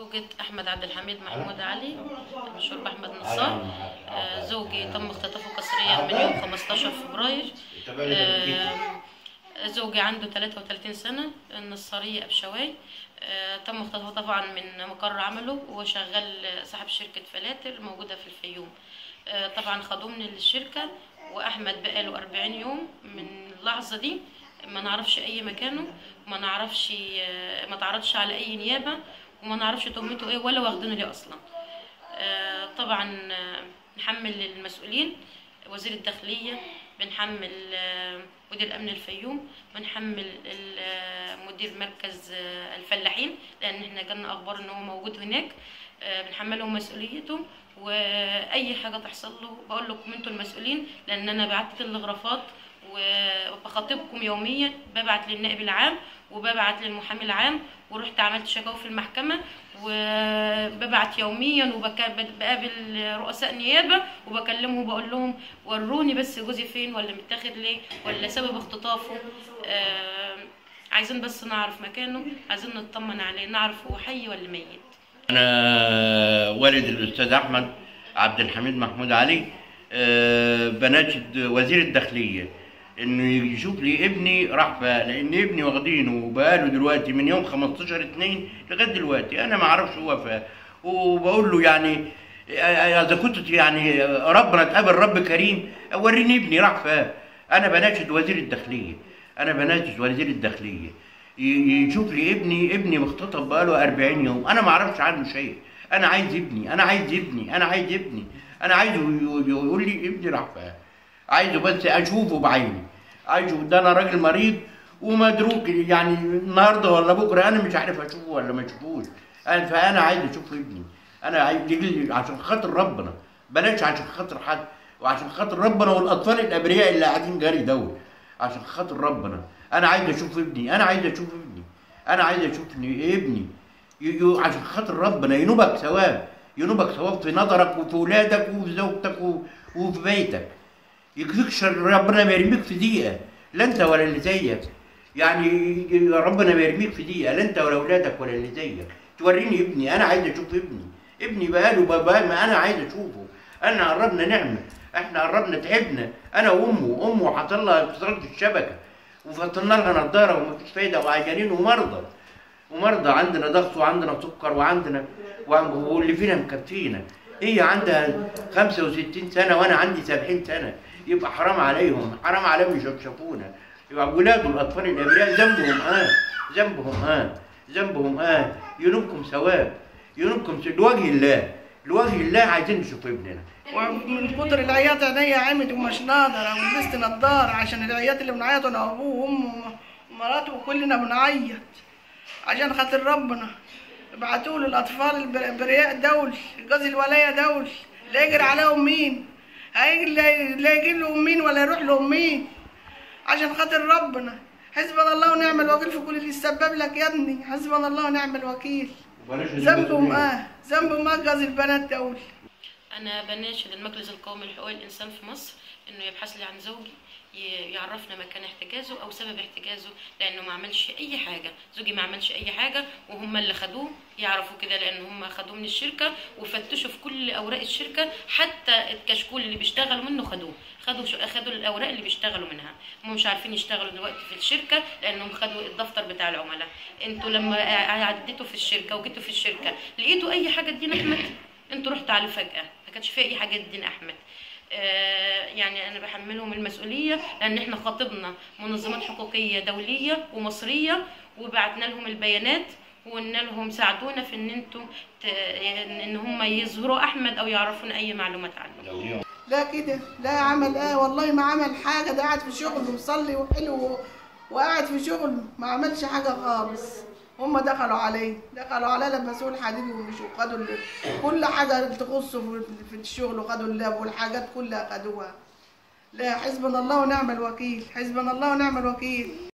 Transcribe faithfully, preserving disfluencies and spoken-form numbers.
زوجة أحمد عبد الحميد محمود علي مشهور بأحمد نصار. آه زوجي تم اختطافه قسريا من يوم خمستاشر فبراير. آه زوجي عنده ثلاثة وثلاثين سنة، النصارية أبشواي. آه تم اختطافه طبعا من مقر عمله، وهو شغال صاحب شركة فلاتر موجودة في الفيوم. آه طبعا خدوه من الشركة، وأحمد بقاله أربعين يوم من اللحظة دي ما نعرفش أي مكانه، ما نعرفش، ما تعرضش على أي نيابة، وما نعرفش تهمته إيه ولا واخدينه ليه أصلا. آه طبعا نحمل المسؤولين وزير الداخلية، بنحمل مدير الأمن الفيوم، بنحمل مدير مركز الفلاحين، لأن احنا جالنا أخبار إن هو موجود هناك. بنحملهم مسؤوليته، وأي حاجة تحصل له بقول لكم أنتوا المسؤولين، لأن أنا بعت تلغرافات وبخاطبكم يوميا، ببعت للنائب العام وببعت للمحامي العام، ورحت عملت شكاوى في المحكمة، وببعت يوميا وبقابل رؤساء نيابة وبكلمهم وبقول لهم وروني بس جوزي فين، ولا متاخد ليه، ولا سبب اختطافه. آه عايزين بس نعرف مكانه، عايزين نطمن عليه، نعرف هو حي ولا ميت. أنا والد الأستاذ أحمد عبد الحميد محمود علي. أه بناشد وزير الداخلية إنه يشوف لي ابني راح فين، لأن ابني واخدينه وبقاله دلوقتي من يوم خمستاشر اتنين لغاية دلوقتي أنا ما أعرفش هو فين. وبقول له يعني إذا كنت يعني ربنا تقابل رب كريم وريني ابني راح فين. أنا بناشد وزير الداخلية، أنا بناشد وزير الداخلية يشوف لي ابني ابني مختطف بقاله أربعين يوم، أنا ما أعرفش عنه شيء. أنا عايز ابني، أنا عايز ابني، أنا عايز ابني، أنا عايزه يقول لي ابني راح فين. عايزه بس أشوفه بعيني، عايزه. ده أنا راجل مريض ومدروك، يعني النهارده ولا بكره أنا مش عارف أشوفه ولا ما أشوفوش. فأنا عايز أشوف ابني، أنا عايز عشان خاطر ربنا، بلاش عشان خاطر حد، وعشان خاطر ربنا والأطفال الأبرياء اللي قاعدين جري دول، عشان خاطر ربنا. أنا عايز أشوف ابني، أنا عايز أشوف ابني، أنا عايز أشوف ابني عشان خاطر ربنا. ينوبك ثواب، ينوبك ثواب في نظرك وفي ولادك وفي زوجتك وفي بيتك. يكفيك شر ربنا ما يرميك في دقيقة، لا أنت ولا اللي زيك. يعني ربنا ما يرميك في دقيقة، لا أنت ولا أولادك ولا اللي زيك. توريني ابني، أنا عايز أشوف ابني، ابني بقاله بقى ما أنا عايز أشوفه. أنا قربنا نعمة، إحنا قربنا تعبنا، أنا وأمه، أمه حصل لها انفصال في الشبكة وفصلنا لها نضارة ومفيش فايدة، وعيانين ومرضى ومرضى، عندنا ضغط وعندنا سكر وعندنا واللي فينا مكفينا. هي عندها خمسة وستين سنة وأنا عندي سبعين سنة، يبقى حرام عليهم، حرام عليهم يشوفونا. يبقى ولاده الأطفال الأبرياء ذنبهم آه ذنبهم آه ذنبهم آه ينوبكم ثواب، ينوبكم لوجه الله، لوجه الله عايزين نشوف ابننا. ومن كتر العياط عينيا عمت ومش ناقدر، ولبست نضاره عشان العياط اللي بنعيط انا وابوه وامه ومراته وكلنا بنعيط عشان خاطر ربنا. ابعتوا له الاطفال الابرياء دول، جوز الولايه دول، لا يجري عليهم مين؟ هيجي لا يجي لهم مين ولا يروح لهم مين؟ عشان خاطر ربنا. حسبنا الله ونعم الوكيل في كل اللي يسبب لك يا ابني، حسبنا الله ونعم الوكيل. ذنبهم اه ذنبهم اه جوز البنات دول. أنا بناشد المجلس القومي لحقوق الإنسان في مصر إنه يبحث لي عن زوجي، يعرفنا مكان احتجازه أو سبب احتجازه، لأنه ما عملش أي حاجة، زوجي ما عملش أي حاجة، وهم اللي خدوه يعرفوا كده، لأن هم خدوه من الشركة وفتشوا في كل أوراق الشركة، حتى الكشكول اللي بيشتغلوا منه خدوه، خدوا خدوا الأوراق اللي بيشتغلوا منها. هم مش عارفين يشتغلوا دلوقتي في الشركة لأنهم خدوا الدفتر بتاع العملاء. أنتوا لما عديتوا في الشركة وجيتوا في الشركة لقيتوا أي حاجة تدين أحمد؟ أنتوا رحتوا عليه فجأة، ما كانش فيه أي حاجة تدين أحمد. آه يعني أنا بحملهم المسؤولية، لأن إحنا خاطبنا منظمات حقوقية دولية ومصرية وبعتنا لهم البيانات وقلنا لهم ساعدونا في إن أنتوا إن هم يظهروا أحمد أو يعرفون أي معلومات عنه. لا كده، لا عمل آه والله ما عمل حاجة، ده قاعد في شغله ومصلي وحلو وقاعد في شغله، ما عملش حاجة خالص. هم دخلوا عليه، دخلوا عليه لبسوه الحديد ومشوا، خدوا كل حاجة تخصه في الشغل، وخدوا اللاب والحاجات كلها خدوها. لا حسبنا الله ونعم الوكيل، حسبنا الله ونعم الوكيل.